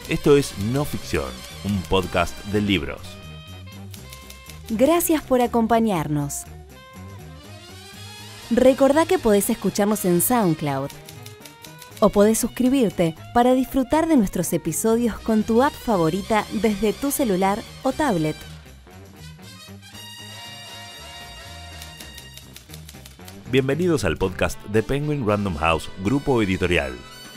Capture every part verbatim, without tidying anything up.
Esto es No Ficción, un podcast de libros. Gracias por acompañarnos. Recordá que podés escucharnos en SoundCloud o podés suscribirte para disfrutar de nuestros episodios con tu app favorita desde tu celular o tablet. Bienvenidos al podcast de Penguin Random House, grupo editorial.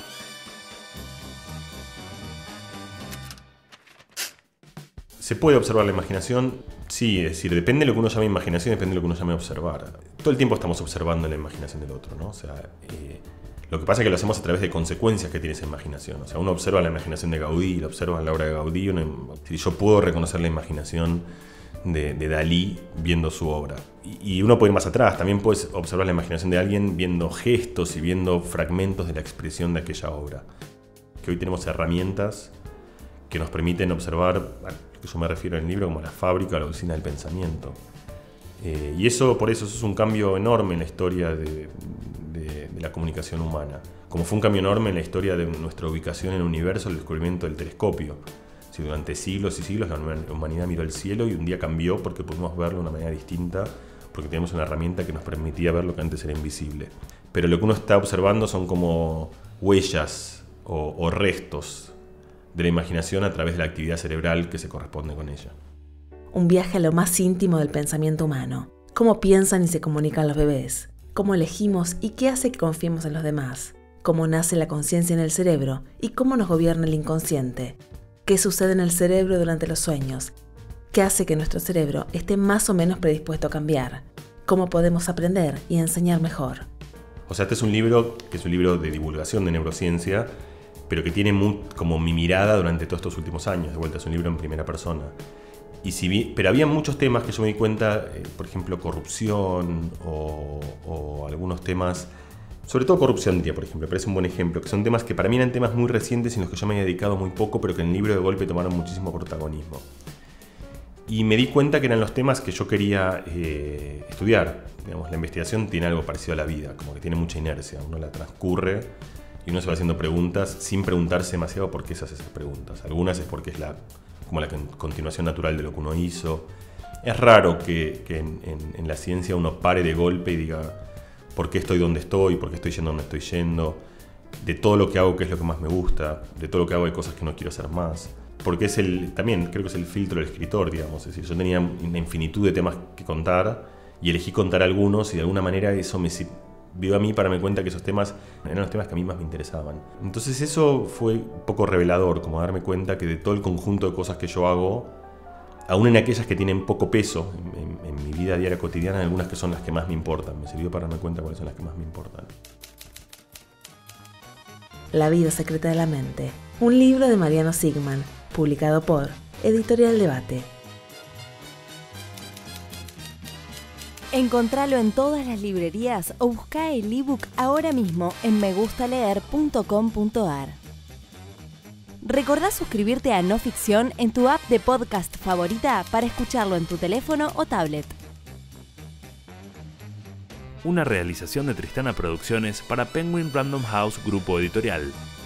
¿Se puede observar la imaginación? Sí, es decir, depende de lo que uno llame imaginación, depende de lo que uno llame observar. Todo el tiempo estamos observando la imaginación del otro, ¿no? O sea, eh, lo que pasa es que lo hacemos a través de consecuencias que tiene esa imaginación. O sea, uno observa la imaginación de Gaudí, la observa en la obra de Gaudí. Uno, yo puedo reconocer la imaginación de, de Dalí viendo su obra. Y, y uno puede ir más atrás, también puedes observar la imaginación de alguien viendo gestos y viendo fragmentos de la expresión de aquella obra. Que hoy tenemos herramientas que nos permiten observar, a lo que yo me refiero en el libro, como la fábrica o la usina del pensamiento. Eh, y eso, por eso, eso es un cambio enorme en la historia de, de, de la comunicación humana. Como fue un cambio enorme en la historia de nuestra ubicación en el universo, el descubrimiento del telescopio. Si durante siglos y siglos la humanidad miró el cielo y un día cambió porque pudimos verlo de una manera distinta, porque teníamos una herramienta que nos permitía ver lo que antes era invisible. Pero lo que uno está observando son como huellas o, o restos de la imaginación a través de la actividad cerebral que se corresponde con ella. Un viaje a lo más íntimo del pensamiento humano. Cómo piensan y se comunican los bebés. Cómo elegimos y qué hace que confiemos en los demás. Cómo nace la conciencia en el cerebro y cómo nos gobierna el inconsciente. Qué sucede en el cerebro durante los sueños. Qué hace que nuestro cerebro esté más o menos predispuesto a cambiar. Cómo podemos aprender y enseñar mejor. O sea, este es un libro que es un libro de divulgación de neurociencia, pero que tiene muy, como mi mirada durante todos estos últimos años. De vuelta, es un libro en primera persona. Y si vi, pero había muchos temas que yo me di cuenta, eh, por ejemplo, corrupción o, o algunos temas, sobre todo corrupción, diría, por ejemplo, me parece un buen ejemplo, que son temas que para mí eran temas muy recientes en los que yo me había dedicado muy poco, pero que en el libro de golpe tomaron muchísimo protagonismo. Y me di cuenta que eran los temas que yo quería eh, estudiar. Digamos, la investigación tiene algo parecido a la vida, como que tiene mucha inercia, uno la transcurre y uno se va haciendo preguntas sin preguntarse demasiado por qué se hace esas preguntas. Algunas es porque es la, como la continuación natural de lo que uno hizo. Es raro que, que en, en, en la ciencia uno pare de golpe y diga por qué estoy donde estoy, por qué estoy yendo donde estoy yendo, de todo lo que hago qué es lo que más me gusta, de todo lo que hago hay cosas que no quiero hacer más. Porque es el, también creo que es el filtro del escritor, digamos. Es decir, yo tenía una infinitud de temas que contar y elegí contar algunos y de alguna manera eso me dio a mí para darme cuenta que esos temas eran los temas que a mí más me interesaban. Entonces eso fue un poco revelador, como darme cuenta que de todo el conjunto de cosas que yo hago, aún en aquellas que tienen poco peso en, en, en mi vida diaria cotidiana, hay algunas que son las que más me importan. Me sirvió para darme cuenta cuáles son las que más me importan. La vida secreta de la mente. Un libro de Mariano Sigman, publicado por Editorial Debate. Encontralo en todas las librerías o busca el ebook ahora mismo en me gusta leer punto com punto a r. Recordá suscribirte a No Ficción en tu app de podcast favorita para escucharlo en tu teléfono o tablet. Una realización de Tristana Producciones para Penguin Random House, grupo editorial.